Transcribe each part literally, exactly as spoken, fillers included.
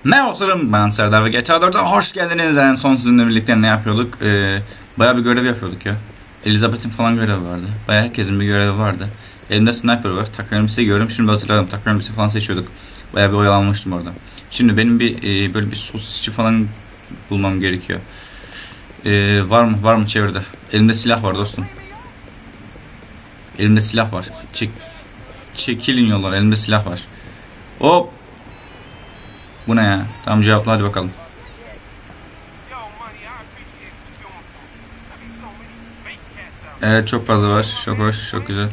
Merhaba dostlarım, ben Serdar ve G T A dört'e hoş geldiniz. En son sizinle birlikte ne yapıyorduk? Ee, bayağı bir görev yapıyorduk ya. Elizabeth'in falan görevi vardı. Bayağı herkesin bir görevi vardı. Elimde sniper var. Takım elbise görüyorum. Şimdi hatırladım. Takım elbise falan seçiyorduk. Bayağı bir oyalanmıştım orada. Şimdi benim bir e, böyle bir sosisçi falan bulmam gerekiyor. Ee, var mı? Var mı çevrede? Elimde silah var dostum. Elimde silah var. Çek Çekilin yollar. Elimde silah var. Hop. Bu ne ya? Tamam, cevapla hadi bakalım. Evet, çok fazla var. Çok hoş, çok güzel.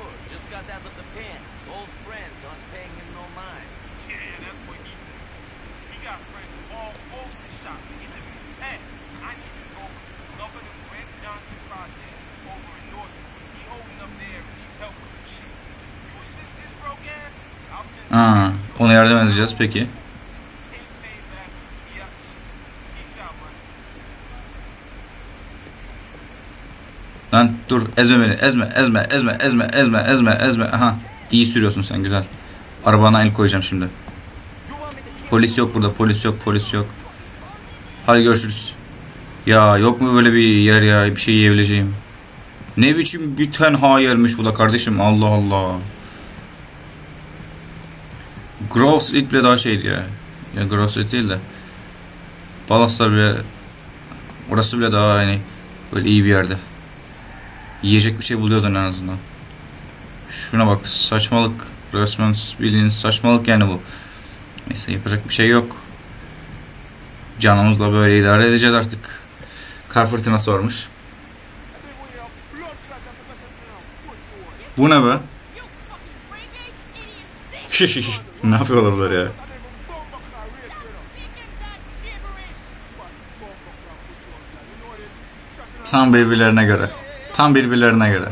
Aa, ona yardım edeceğiz peki. Lan dur, ezme beni, ezme, ezme, ezme, ezme, ezme, ezme, ezme. Aha, iyi sürüyorsun sen, güzel. Arabana el koyacağım şimdi. Polis yok burada, polis yok, polis yok. Hadi görüşürüz. Ya yok mu böyle bir yer ya, bir şey yiyebileceğim? Ne biçim bir tenha yermiş bu da kardeşim, Allah Allah. Grove Street bile daha şeydi ya. Ya Grove Street değil de Ballaslar bile, orası bile daha hani böyle iyi bir yerde. Yiyecek bir şey buluyordun en azından. Şuna bak, saçmalık. Resmen bildiğin saçmalık yani bu. Neyse, yapacak bir şey yok. Canımızla böyle idare edeceğiz artık. Kar fırtınası varmış. Bu ne be? Ne yapıyorlar bunlar ya? Tam birbirlerine göre. Tam birbirlerine göre.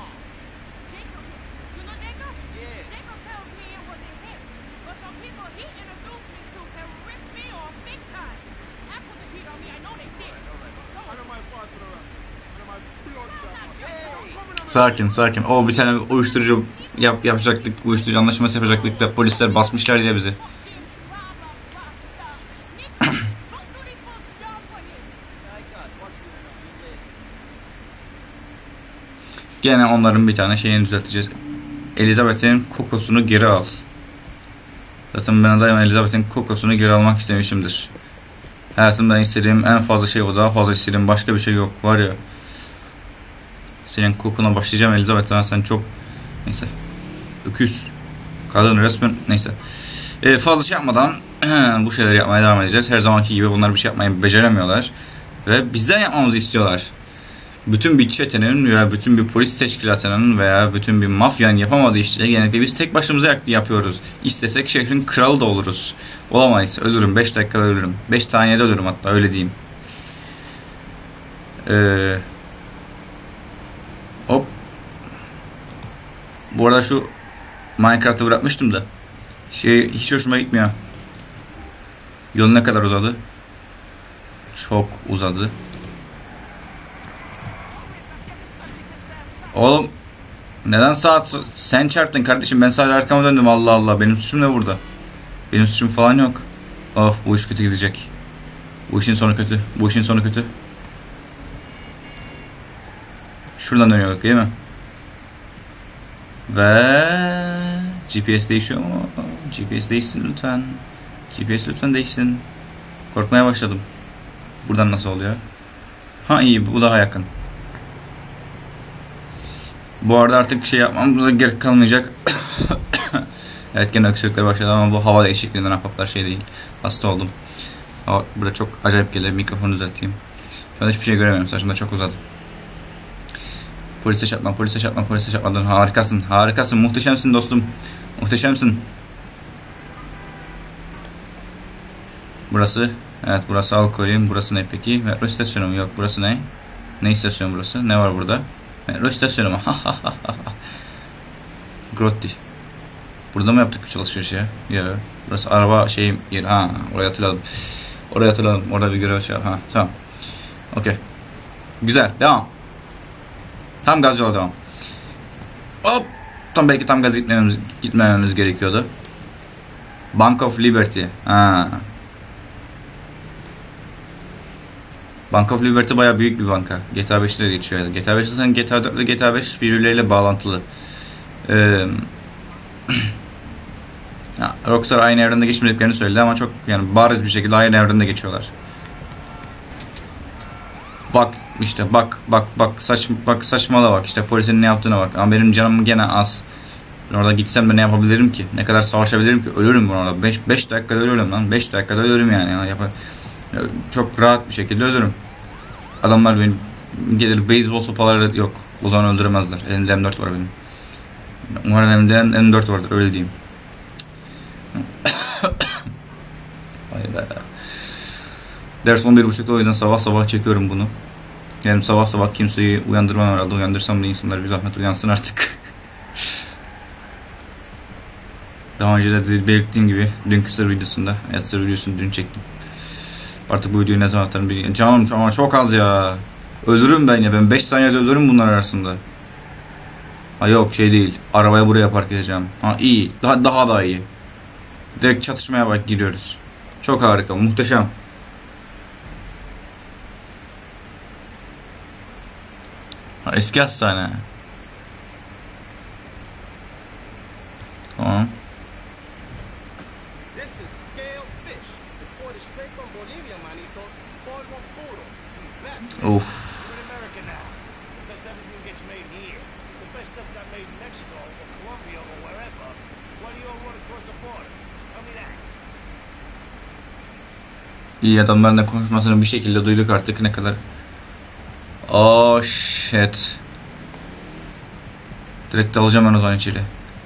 Sakin sakin. O bir tane uyuşturucu yap yapacaktık. Uyuşturucu anlaşması yapacaktık da polisler basmışlar diye bizi. Gene onların bir tane şeyini düzelteceğiz. Elizabeth'in kokosunu geri al. Zaten ben daima Elizabeth'in kokosunu geri almak istemişimdir. Hayatımda istediğim en fazla şey o. Daha fazla istediğim başka bir şey yok. Var ya. Senin kokuna başlayacağım Elizabeth. Sen çok... Neyse. Öküz. Kadın resmen... Neyse. Ee, fazla şey yapmadan bu şeyleri yapmaya devam edeceğiz. Her zamanki gibi bunlar bir şey yapmayı beceremiyorlar. Ve bizden yapmamızı istiyorlar. Bütün bir çetenin veya bütün bir polis teşkilatının veya bütün bir mafyanın yapamadığı işleri genellikle biz tek başımıza yapıyoruz. İstesek şehrin kralı da oluruz. Olamayız. Ölürüm. beş dakikada ölürüm. beş saniyede ölürüm hatta, öyle diyeyim. Ee, hop. Bu arada şu Minecraft'ı bırakmıştım da şey hiç hoşuma gitmiyor. Yol ne kadar uzadı? Çok uzadı. Oğlum neden saat sen çarptın kardeşim, ben sadece arkama döndüm, Allah Allah, benim suçum ne burada? Benim suçum falan yok. Of, bu iş kötü gidecek. Bu işin sonu kötü. Bu işin sonu kötü. Şuradan dönüyorduk değil mi? Ve G P S değişiyor mu? G P S değişsin lütfen. G P S lütfen değişsin. Korkmaya başladım. Buradan nasıl oluyor? Ha iyi, bu daha yakın. Bu arada artık şey yapmamıza gerek kalmayacak. Evet, gene öksürükler başladı ama bu hava değişikliğinden apaklar şey değil. Hasta oldum. Hava burada çok acayip gelir. Mikrofonu düzelteyim. Şu anda hiçbir şey göremiyorum. Saçımda çok uzadı. Polise çarpma, polise çarpma, polise çarpmadın. Harikasın, harikasın, muhteşemsin dostum. Muhteşemsin. Burası, evet burası alkolüm. Burası ne peki? Metro istasyonu mu? Yok, burası ne? Ne istasyonu burası? Ne var burada? Metro istasyonu mu? Grotti. Burada mı yaptık alışveriş ya? Ya. Burası araba şeyim yeri. Ha, oraya hatırladım. Oraya hatırladım. Orada bir görev şey. Ha, tamam. Okey. Güzel. Devam. Tam gaz yola devam. Hop. Tam belki tam gaz gitmememiz, gitmememiz gerekiyordu. Bank of Liberty. Ha. Bank of Liberty bayağı büyük bir banka. G T A beşte de geçiyor. G T A beş zaten G T A dört ile G T A beş birbirleriyle bağlantılı. Ee, Rockstar aynı evrende geçmediklerini söyledi ama çok yani bariz bir şekilde aynı evrende geçiyorlar. Bak işte bak bak bak saç bak saçmala bak işte polisin ne yaptığına bak. Ama benim canım gene az. Ben orada gitsem de ne yapabilirim ki? Ne kadar savaşabilirim ki? Ölürüm ben orada. beş dakikada ölürüm lan. beş dakikada ölürüm yani. yani yapar. Çok rahat bir şekilde ölürüm. Adamlar beni gelir beyzbol sopaları yok. O zaman öldüremezler. Elimde M dört var benim. Umarım elimde M dört vardır öyle diyeyim. Vay be. Ders on bir buçukta o yüzden sabah sabah çekiyorum bunu. Yani sabah sabah kimseyi uyandırmam herhalde. Uyandırsam da insanlar bir zahmet uyansın artık. Daha önce de belirttiğim gibi dünkü sır videosunda, evet sır videosunu dün çektim. Artık bu videoyu ne zaman atarım bilmiyorum. Canım ama çok az ya. Ölürüm ben ya. Ben beş saniyede ölürüm bunlar arasında. Ha yok şey değil. Arabaya buraya park edeceğim. Ha iyi. Daha daha da iyi. Direkt çatışmaya bak giriyoruz. Çok harika. Muhteşem. Ha, eski hastane. Tamam. Of. İyi adamların da konuşmasını bir şekilde duyduk artık ne kadar. Oh shit. Direkt alacağım ben o zaman içeri.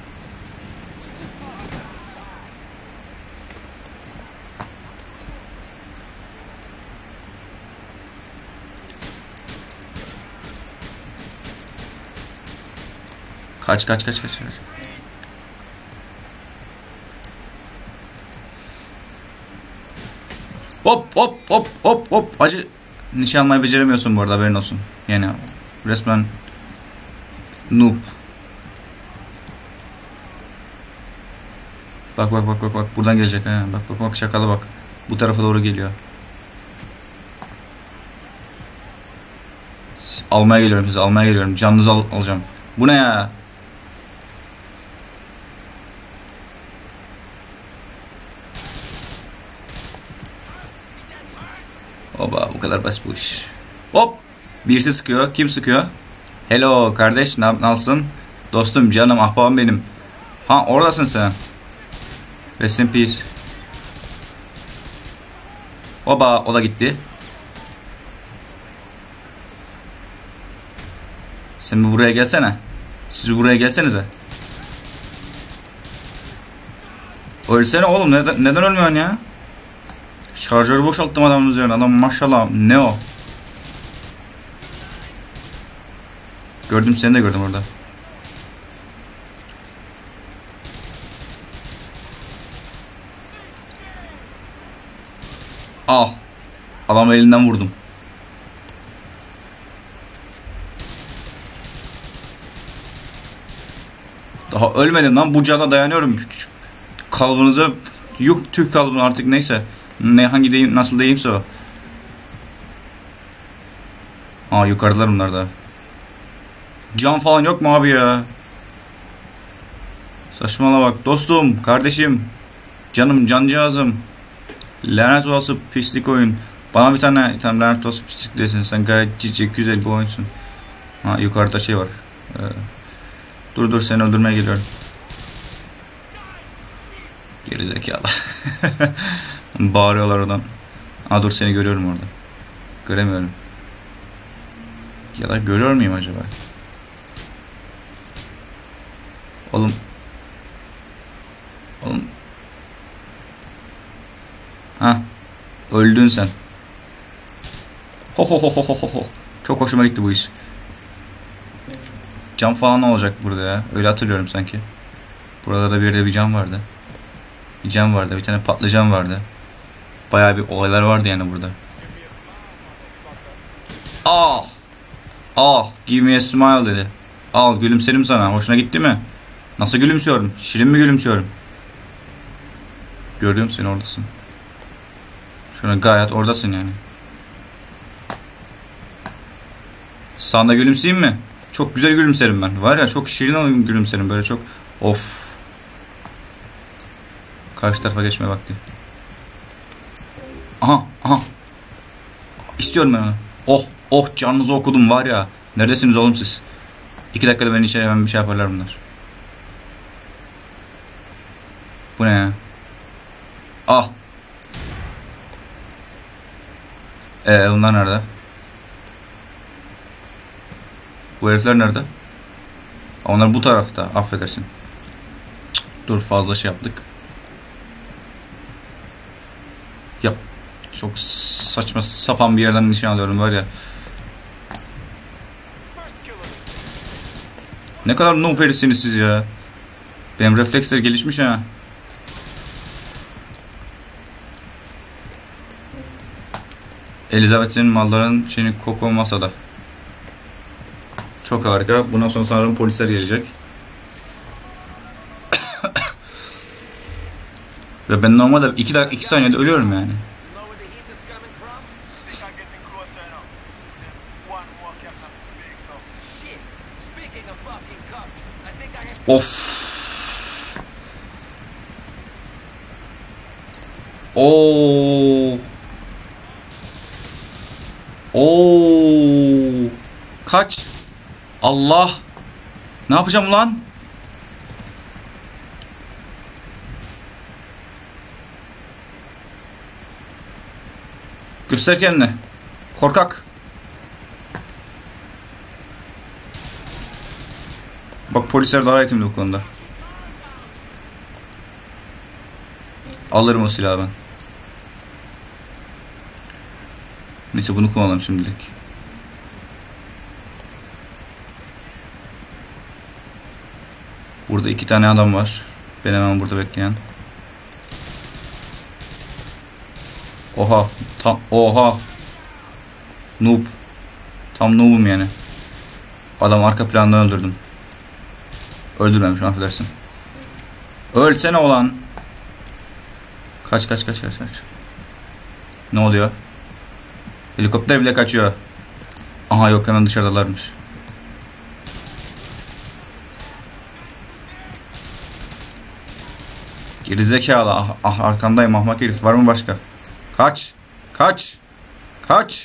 Kaç kaç kaç kaç kaç. Hop hop hop hop hop. Acı nişan almayı beceremiyorsun bu arada haberin olsun. Yani resmen noob. Bak bak bak bak bak buradan gelecek ha. Bak bak bak şakalı bak. Bu tarafa doğru geliyor. Almaya geliyorum sizi almaya geliyorum. Canınızı al alacağım. Bu ne ya? Oba bu kadar basit bu iş. Hop. Birisi sıkıyor. Kim sıkıyor? Hello kardeş ne nasılsın? Dostum canım ahbabım benim. Ha oradasın sen. Rest in peace. Oba o da gitti. Sen bir buraya gelsene. Siz buraya gelsenize. Ölsene oğlum neden, neden ölmüyorsun ya? Şarjörü boşalttım adamın üzerine. Adam maşallah ne o? Gördüm seni de gördüm orada. Al. Adam elinden vurdum. Daha ölmedim lan. Bucağa dayanıyorum. Kalbinize yok Türk kalbine artık neyse. Ne hangi deyim nasıl deyimse o. Aa yukarıdalar bunlar da. Can falan yok mu abi ya? Saçmala bak dostum, kardeşim, canım, cancağızım. Lanet olası pislik oyun. Bana bir tane, bir tane lanet olası pislik desin. Sen gayet cici, güzel bir oyunsun. Ha yukarıda şey var. Ee, dur dur seni öldürmeye geliyorum. Gerizekalı. Bağırıyorlar oradan. Aa dur seni görüyorum orada. Göremiyorum. Ya da görüyor muyum acaba? Oğlum. Oğlum. Ha. Öldün sen. Ho ho ho ho ho ho. Çok hoşuma gitti bu iş. Cam falan olacak burada ya. Öyle hatırlıyorum sanki. Burada da bir de bir cam vardı. Bir cam vardı. Bir tane patlıcan vardı. Bayağı bir olaylar vardı yani burada. Al. Al. Give me a smile dedi. Al gülümserim sana. Hoşuna gitti mi? Nasıl gülümsüyorum? Şirin mi gülümsüyorum? Gördüm seni oradasın. Şuna gayet oradasın yani. Sağında gülümseyeyim mi? Çok güzel gülümserim ben. Var ya çok şirin gülümserim böyle çok. Of. Karşı tarafa geçme vakti. Aha aha. İstiyorum ben onu. Oh oh canınızı okudum var ya. Neredesiniz oğlum siz? İki dakikada beni içeri hemen bir şey yaparlar bunlar. Bu ne ya? Ah. Eee bunlar nerede? Bu herifler nerede? Onlar bu tarafta. Affedersin. Cık, dur fazla şey yaptık. Yap. Çok saçma sapan bir yerden nişan alıyorum var ya. Ne kadar noob herifsiniz siz ya. Benim refleksler gelişmiş ha. Elizabeth'in malların şeyini koku masada. Çok harika. Bundan sonra sanırım polisler gelecek. Ve ben normalde iki dakika iki saniyede ölüyorum yani. Of. Oo. Oo. Kaç. Allah. Ne yapacağım lan? Göster kendini. Korkak. Bak polisler daha eğitimli bu konuda. Alırım o silahı ben. Neyse bunu kullanalım şimdilik. Burada iki tane adam var. Ben hemen burada bekleyen. Oha. Tam oha. Noob. Tam noob'um yani. Adam arka plandan öldürdüm. Öldürmemişim affedersin. Ölsene olan. Kaç kaç kaç kaç kaç. Ne oluyor? Helikopter bile kaçıyor. Aha yok hemen dışarıdalarmış. Gerizekalı. Ah, ah arkandayım ahmak herif. Var mı başka? Kaç. Kaç. Kaç.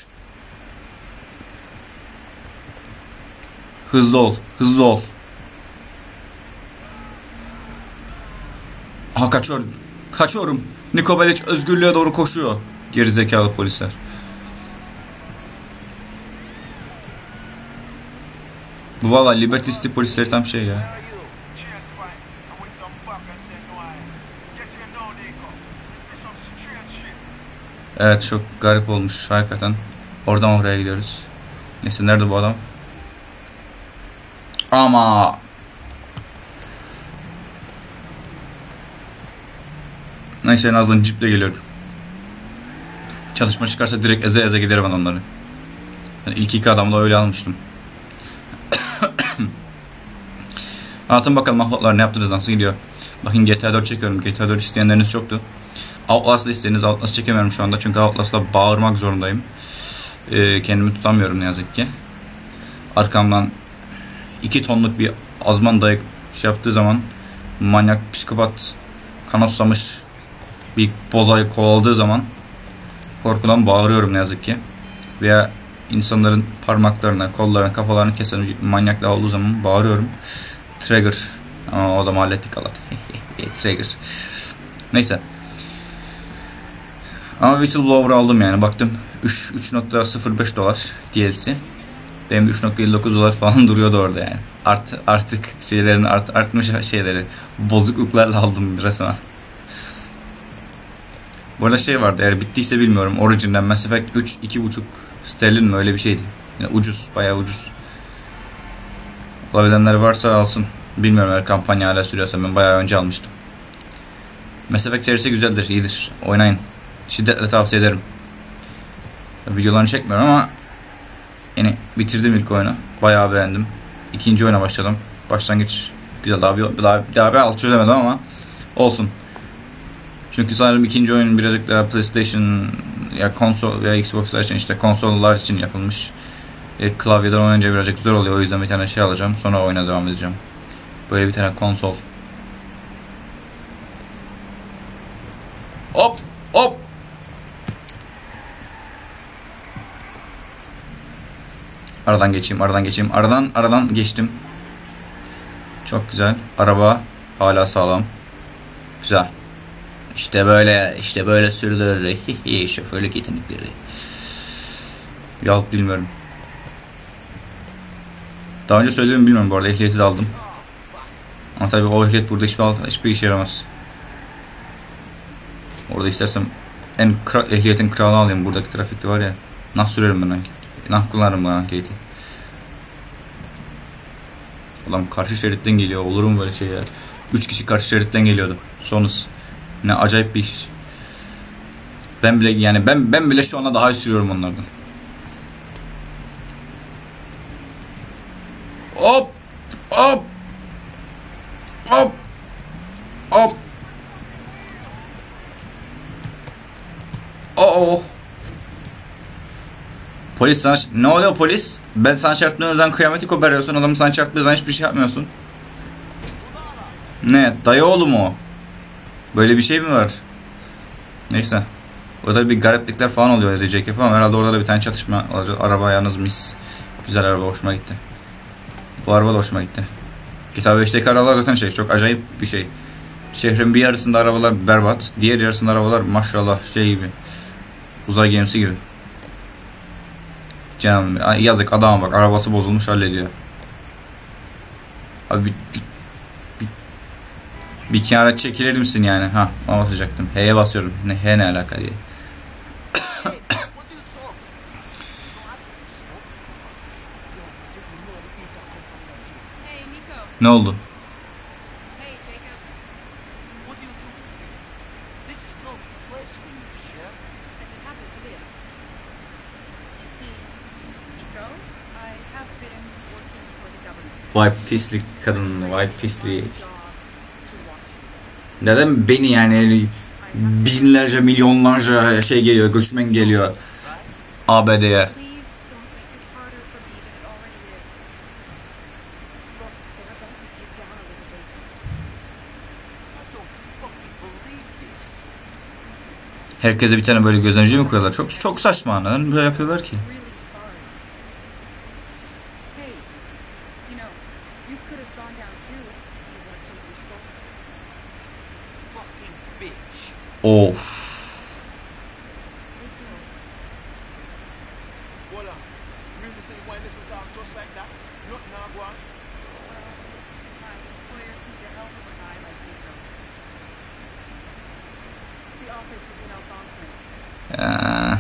Hızlı ol. Hızlı ol. Aha kaçıyorum. Kaçıyorum. Niko Bellic özgürlüğe doğru koşuyor. Gerizekalı polisler. Bu valla Liberty City polisleri tam şey ya. Evet çok garip olmuş hakikaten. Oradan oraya gidiyoruz. Neyse nerede bu adam? Ama neyse en azından ciple geliyorum. Çalışma çıkarsa direkt eze eze giderim adamları. Yani ilk iki adamla öyle almıştım. Anlatın bakalım ahbaplar ne yaptınız, nasıl gidiyor? Bakın G T A dört çekiyorum. G T A dört isteyenleriniz çoktu. Outlast'la istediğiniz Outlast çekemiyorum şu anda. Çünkü Outlast'la bağırmak zorundayım. Ee, kendimi tutamıyorum ne yazık ki. Arkamdan iki tonluk bir azman dayı şey yaptığı zaman, manyak, psikopat, kanatsamış bir bozayı kovaladığı zaman korkudan bağırıyorum ne yazık ki. Veya insanların parmaklarına, kollarına, kafalarını kesen bir manyaklar olduğu zaman bağırıyorum. Trigger. Ama o da hallettik Allah. Trigger. Neyse. Ama Whistleblower aldım yani. Baktım üç nokta sıfır beş dolar D L C. Benim üç nokta elli dokuz dolar falan duruyordu orada yani. Art, artık şeylerin art, artmış şeyleri. Bozukluklarla aldım resmen. Bu arada şey vardı, eğer bittiyse bilmiyorum. Origin'den Mass Effect üç iki buçuk sterlin mi öyle bir şeydi. Yani ucuz, bayağı ucuz. Olabilenler varsa alsın. Bilmiyorum eğer kampanya hala sürüyorsa, ben bayağı önce almıştım. Mass Effect serisi güzeldir, iyidir. Oynayın. Şiddetle tavsiye ederim. Videolarını çekmiyorum ama yani bitirdim ilk oyunu. Bayağı beğendim. İkinci oyuna başladım. Başlangıç güzel. Daha bir, daha, daha bir alt çözemedim ama olsun. Çünkü sanırım ikinci oyun birazcık daha PlayStation ya konsol veya Xbox'lar için, işte konsollar için yapılmış. E, klavyeden oynayınca birazcık zor oluyor. O yüzden bir tane şey alacağım. Sonra oyuna devam edeceğim. Böyle bir tane konsol. Hop hop. Aradan geçeyim, aradan geçeyim. Aradan aradan geçtim. Çok güzel. Araba hala sağlam. Güzel. İşte böyle, işte böyle sürülür. Şoförlük yetenekleri. Yahut bilmiyorum. Daha önce söyledim mi bilmiyorum bu arada. Ehliyeti de aldım. Ama tabii o ehliyet burada hiçbir, hiçbir işe yaramaz. Orada istersem en kral, ehliyetin kralını alayım. Buradaki trafikte var ya. Nah sürerim ben. Nah kullanırım ben ehliyeti. Adam karşı şeritten geliyor. Olur mu böyle şey ya? Üç kişi karşı şeritten geliyordu. Sonuz. Ne acayip bir iş. Ben bile yani ben ben bile şu anda daha iyi sürüyorum onlardan. Hop hop hop hop. Oh. Polis sana... Ne oluyor polis? Ben sana çarptığın yüzden kıyameti koparıyorsun. Adamı sana çarptığı yüzden hiçbir şey yapmıyorsun. Ne? Dayı oğlu mu o? Böyle bir şey mi var? Neyse. Orada bir gariplikler falan oluyor diyecek yapı ama herhalde orada da bir tane çatışma olacak. Araba yalnız mis. Güzel araba, hoşuma gitti. Bu araba da hoşuma gitti. G T A beşteki arabalar zaten şey, çok acayip bir şey. Şehrin bir yarısında arabalar berbat. Diğer yarısında arabalar maşallah şey gibi. Uzay gemisi gibi. Canım yazık adama bak, arabası bozulmuş hallediyor. Abi bir, bir, bir, bir kenara çekilir misin yani? Ha, ona basacaktım. H'ye basıyorum. Ne H ne alaka diye. Ne oldu? Vay pislik kadın, vay pislik. Neden beni yani binlerce milyonlarca şey geliyor, göçmen geliyor A B D'ye. Herkese bir tane böyle gözlemci mi koyuyorlar? Çok çok saçma. Neden böyle yapıyorlar ki? Of. Ya.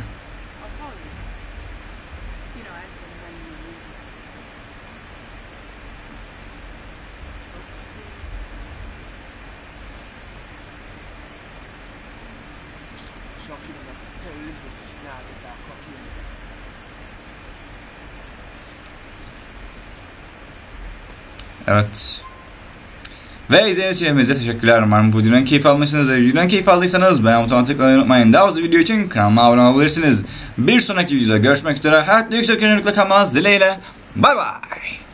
Evet. Ve izlediğiniz için hepinize teşekkürler. Umarım bu videodan keyif almışsınızdır. Videodan keyif aldıysanız beğen butonuna tıklamayı unutmayın. Daha fazla video için kanalıma abone olabilirsiniz. Bir sonraki videoda görüşmek üzere. Hayatta yüksek yönlülükle kalmanız dileğiyle. Bay bay.